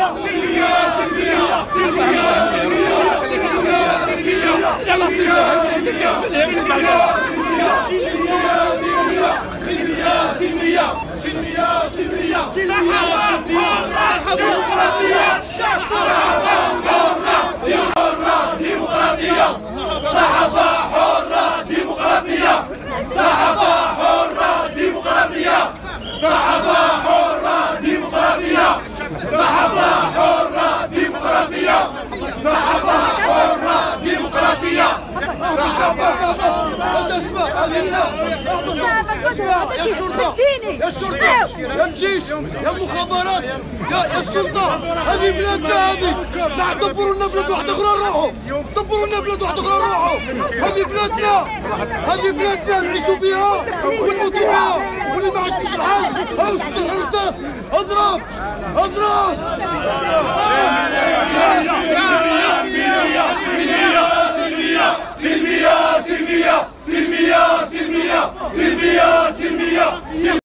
يا الشرطة يا الشرطة يا الجيش يا المخابرات يا السلطة، هذه بلادنا، هذه لا دبروا لنا بلاد واحدة أخرى نروحوا، دبروا لنا بلاد واحدة أخرى نروحوا، هذه بلادنا، هذه بلادنا نعيشوا فيها ونموتوا فيها، واللي ما عجبوش الحال هاو شد الرصاص، اضرب اضرب. سلمية سلمية سلمية سلمية سلمية سلمية سلمية.